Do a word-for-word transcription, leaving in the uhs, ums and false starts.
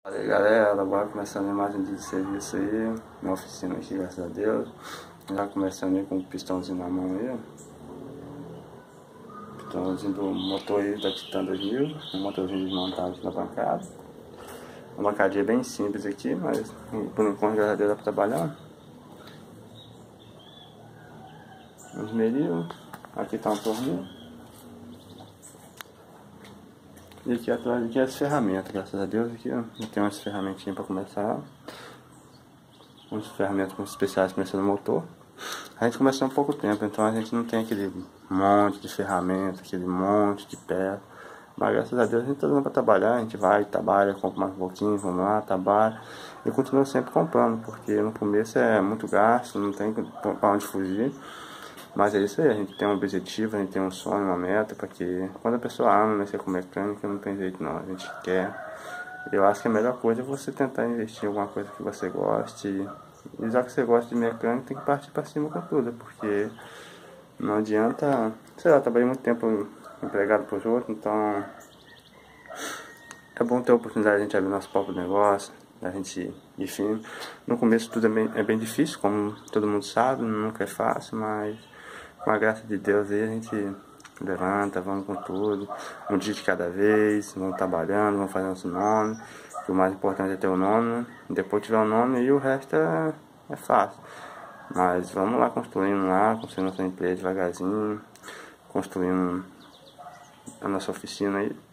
Fala aí galera, bora começando mais um dia de serviço aí, na oficina aqui, graças a Deus. Já começando aí com o pistãozinho na mão aí, ó. Pistãozinho do motor aí da Titan dois mil, um motorzinho desmontado na bancada. Uma bancadinha bem simples aqui, mas por enquanto, graças a Deus, dá pra trabalhar. Um esmeril, aqui tá um torninho. E aqui atrás aqui é as ferramentas, graças a Deus, aqui ó, tem umas ferramentinhas para começar, umas ferramentas especiais para mexer no motor. A gente começou há pouco tempo, então a gente não tem aquele monte de ferramentas, aquele monte de peça, mas graças a Deus a gente está dando para trabalhar, a gente vai, trabalha, compra mais um pouquinho, vamos lá, trabalha, e continua sempre comprando, porque no começo é muito gasto, não tem para onde fugir. Mas é isso aí, a gente tem um objetivo, a gente tem um sonho, uma meta, porque quando a pessoa ama mexer com mecânica, não tem jeito não, a gente quer. Eu acho que a melhor coisa é você tentar investir em alguma coisa que você goste, e já que você gosta de mecânica, tem que partir para cima com tudo, porque não adianta, sei lá, trabalhei muito tempo empregado para os outros, então é bom ter a oportunidade de a gente abrir nosso próprio negócio, a gente ir firme. No começo tudo é bem, é bem difícil, como todo mundo sabe, nunca é fácil, mas com a graça de Deus aí a gente levanta, vamos com tudo, um dia de cada vez, vamos trabalhando, vamos fazer nosso nome, que o mais importante é ter o nome, né? Depois tiver o nome e o resto é, é fácil. Mas vamos lá construindo lá, construindo nossa empresa devagarzinho, construindo a nossa oficina aí.